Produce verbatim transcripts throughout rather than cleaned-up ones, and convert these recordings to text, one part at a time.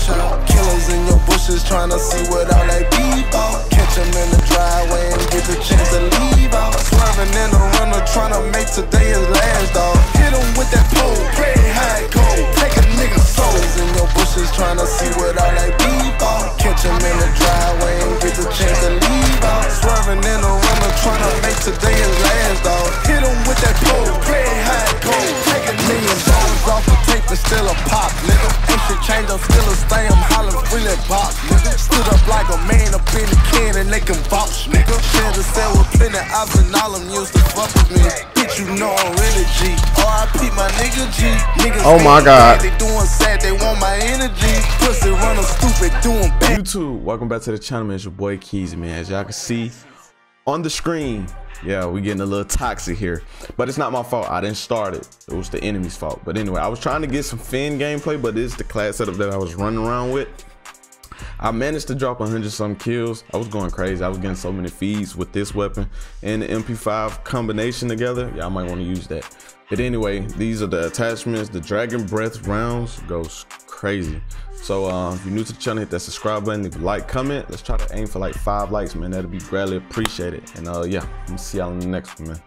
shot. Killers in your bushes trying to see what all that beef out. Catch them in the driveway and get the chance to leave out. Swerving in the runner trying to make today his last, dog. Hit him with that pole, play high cold, take a nigga souls in your bushes trying to see what all that beef out. Catch him in the driveway and get the chance to leave out. Swerving in the runner trying to make today his last, dog. Hit him with that pole, play high cold, take a million dollars off the tape and still a pop, nigga. Ain't shit change, I'm still a stay, I'm hollering really box, nigga. Stood up like a man up in the can and they can vouch, nigga. Share the cell with plenty ops and all them used to fuck with me. Bitch, you know I'm really G. R I P my nigga G. Niggas oh my god, they doing sad, they want my energy. Pussy running stupid, doing bad. YouTube, welcome back to the channel, man. It's your boy Keezie, man. As y'all can see on the screen, yeah, we getting a little toxic here, but it's not my fault. I didn't start it. It was the enemy's fault. But anyway, I was trying to get some Finn gameplay, but this is the class setup that I was running around with. I managed to drop a hundred some kills. I was going crazy. I was getting so many feeds with this weapon and the M P five combination together. Yeah, I might want to use that. But anyway, these are the attachments. The Dragon Breath rounds goes crazy. So uh, if you're new to the channel, hit that subscribe button. If you like, comment. Let's try to aim for like five likes, man. That'd be greatly appreciated. And uh, yeah, I'm gonna see y'all in the next one, man.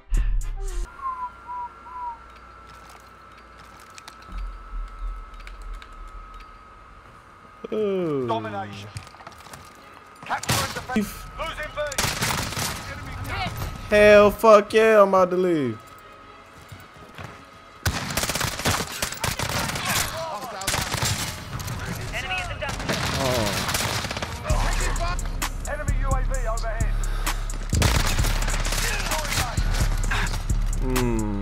Ooh. Domination. Capturing the face. Losing B. Enemy down. Hell, fuck yeah! I'm about to leave. Enemy U A V overhead. Hmm.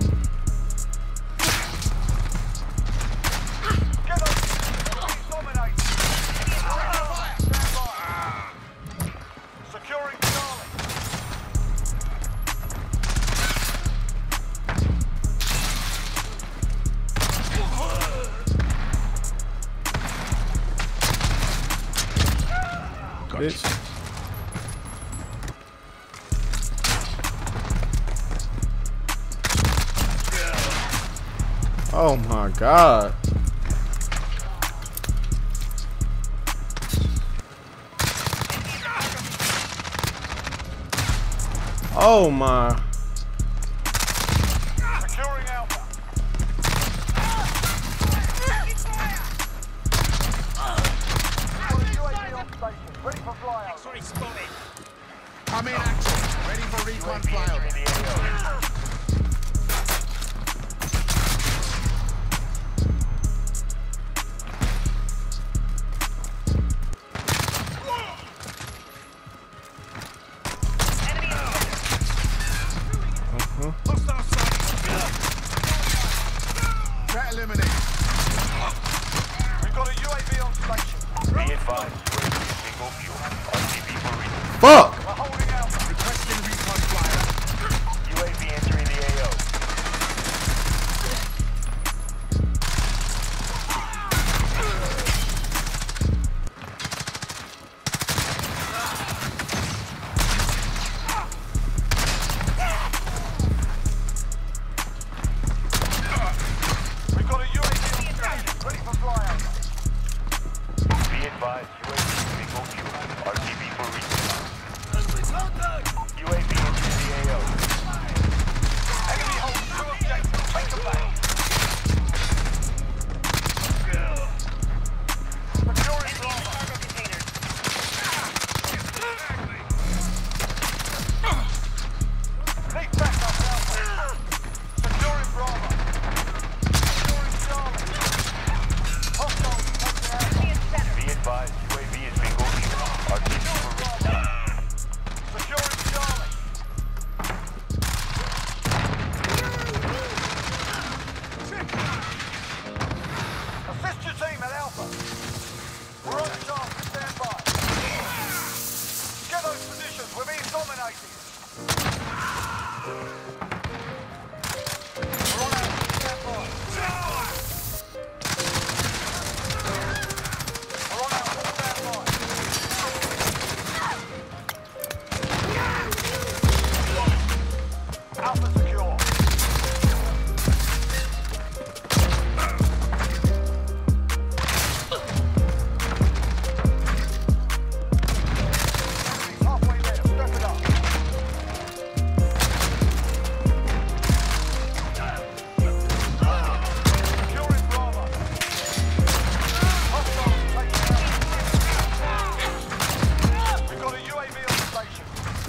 Get up. Dominate. Stand by. Securing Charlie. Bitch. Oh my god. Oh my. Securing Alpha. U A V on station. Ready for flyout. X-ray spotted. I'm in action. Ready for recon flyover. Hostile sight. Threat eliminated. We've got a U A V on station. Be advised, single fuel. R C B for recon. Fuck! We're holding Alpha. Requesting recon flyover. U A V entering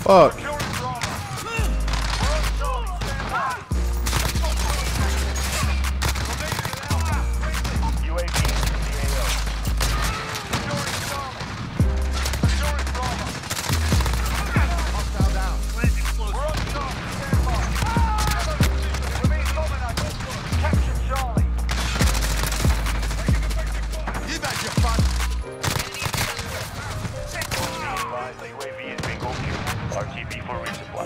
Fuck. U A V entering the A O. Hostile down. You bet your fun. Advised, U A V is bingo fuel. R T B for resupply.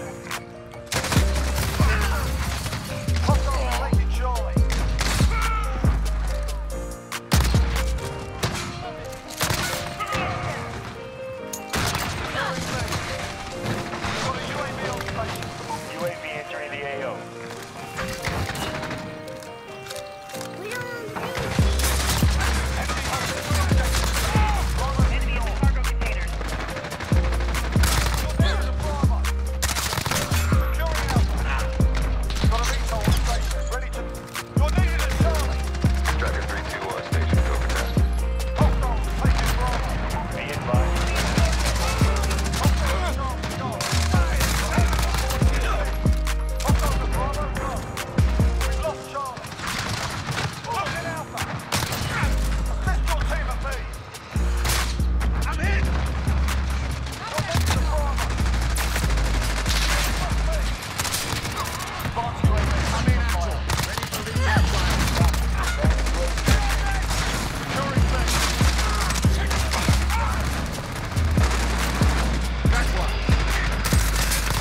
U A V entering the A O. Striker three two one station over test. Be advised. I'm in action. Ready for recon flyout. That's one.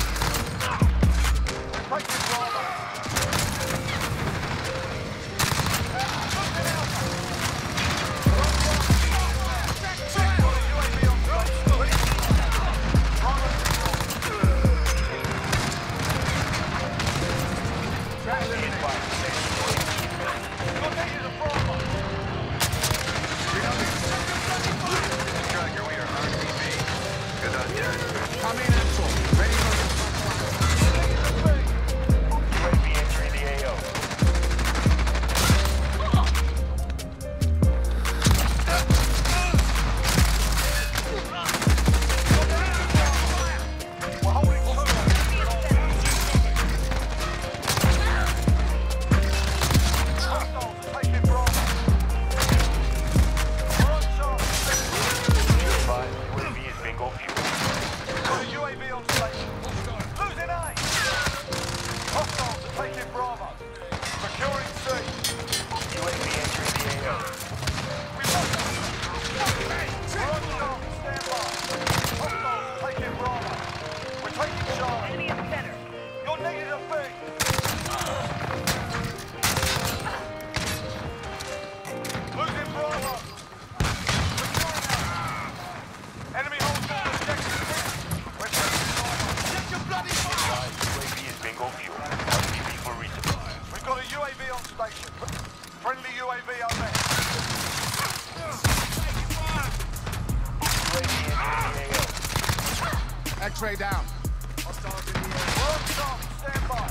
Striker, we are R T B. Good on you. I'm in action. Ready for recon flyout. U A V entering the A O. Advised, U A V is bingo fuel. U A V entering the A O. You're needed at B. Losing Bravo. Enemy holds down objective. We're taking Bravo. Check your bloody fire. Advised, U A V is bingo fuel. R T B for resupply. We've got a U A V on station. Friendly U A V up there. U A V entering the A O. X-ray down. Hostiles in the air. We're on target. Stand by.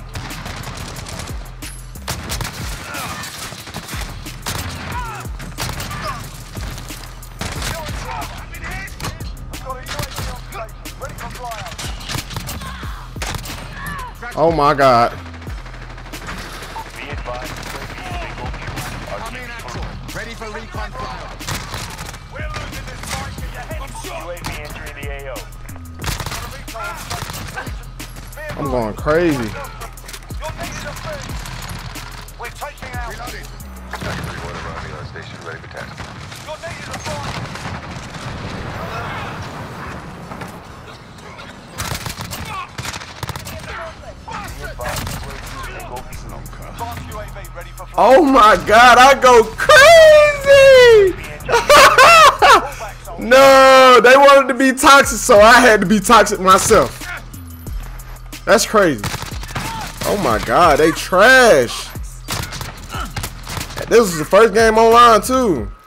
You're in trouble. I've been hit. I've got a U A V on station. Ready for flyout. Oh my god. Be advised, U A V is bingo fuel. I'm in action. Ready for recon flyout. We're losing this fight. Get your head. I'm shot. U A V entering the A O. I'm going crazy. You're needed at B. We're taking out. Reloading. Striker three one arriving on station, ready for task. You're needed at fire. Be advised, U A V is bingo fuel. Advanced U A V ready for flight. Oh my god, I go crazy! No, they wanted to be toxic, so I had to be toxic myself. That's crazy. Oh my god, they trash. This was the first game online too.